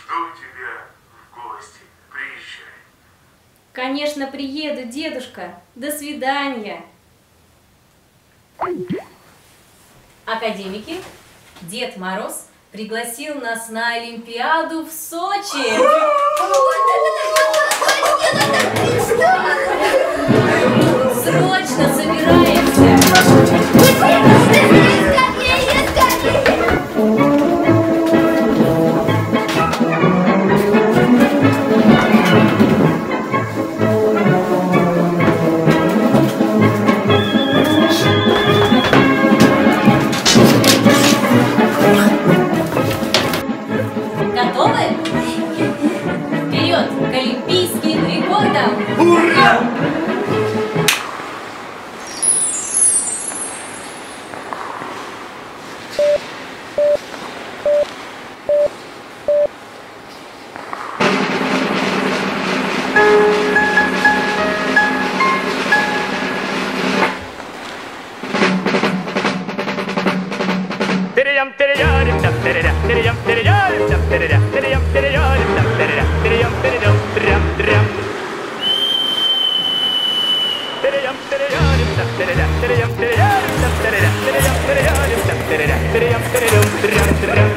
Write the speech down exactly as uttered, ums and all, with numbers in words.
Жду тебя в гости. Приезжай. Конечно, приеду, дедушка. До свидания. Академики, Дед Мороз пригласил нас на Олимпиаду в Сочи. Срочно собираемся. Готовы? Вперед к олимпийским рекордам! Ура! Перейдем, перейдем,